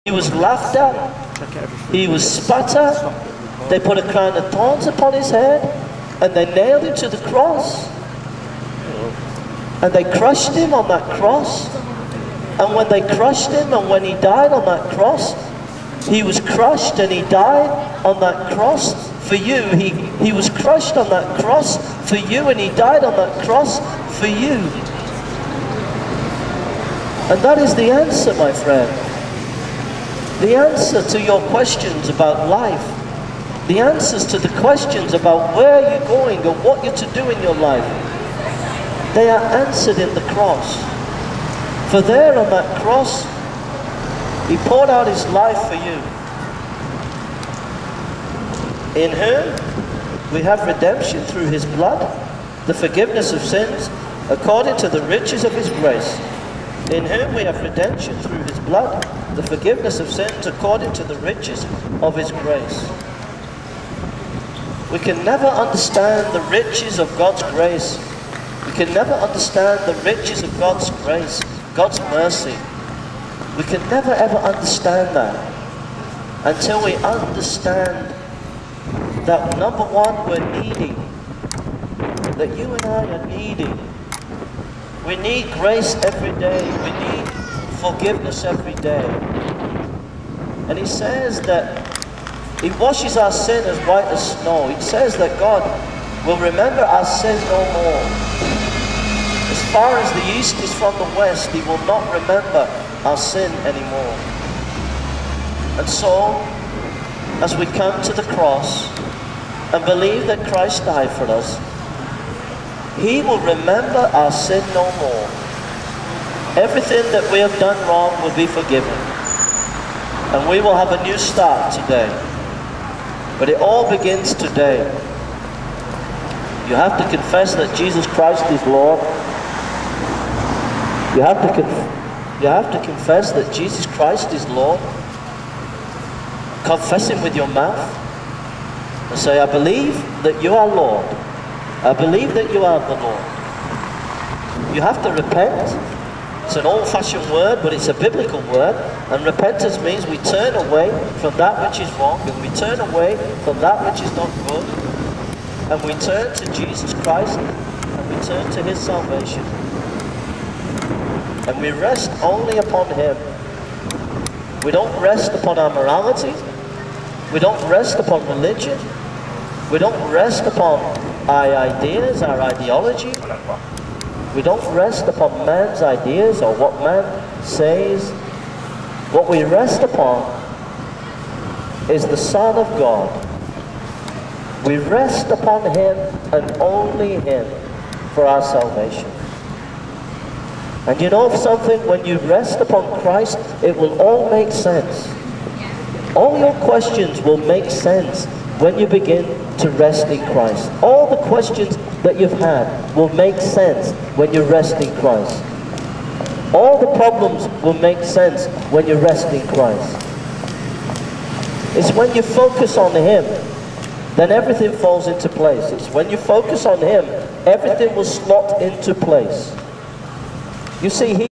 He was laughed at. He was spat at. They put a crown of thorns upon his head, and they nailed him to the cross. And they crushed him on that cross. And when they crushed him, and when he died on that cross, he was crushed and he died on that cross for you. He was crushed on that cross for you, and he died on that cross for you. And that is the answer, my friend. The answer to your questions about life. The answers to the questions about where you're going and what you're to do in your life. They are answered in the cross. For there on that cross, he poured out his life for you. In whom we have redemption through his blood, the forgiveness of sins, according to the riches of his grace. In whom we have redemption through his blood, the forgiveness of sins, according to the riches of his grace. We can never understand the riches of God's grace. We can never understand the riches of God's grace, God's mercy. We can never ever understand that until we understand that, number one, we're needy. That you and I are needy. We need grace every day. We need forgiveness every day. And he says that he washes our sin as white as snow. He says that God will remember our sin no more. As far as the east is from the west, he will not remember our sin anymore. And so, as we come to the cross and believe that Christ died for us, he will remember our sin no more. Everything that we have done wrong will be forgiven. And we will have a new start today. But it all begins today. You have to confess that Jesus Christ is Lord. You have to confess that Jesus Christ is Lord. Confess him with your mouth. And say, I believe that you are Lord. I believe that you are the Lord. You have to repent. It's an old-fashioned word, but it's a biblical word. And repentance means we turn away from that which is wrong, and we turn away from that which is not good, and we turn to Jesus Christ, and we turn to his salvation. And we rest only upon him. We don't rest upon our morality. We don't rest upon religion. We don't rest upon our ideas, our ideology. We don't rest upon man's ideas or what man says. What we rest upon is the Son of God. We rest upon him and only him for our salvation. And you know something? When you rest upon Christ, it will all make sense. All your questions will make sense when you begin to rest in Christ. All the questions that you've had will make sense when you rest in Christ. All the problems will make sense when you rest in Christ. It's when you focus on him, then everything falls into place. It's when you focus on him, everything will slot into place. You see,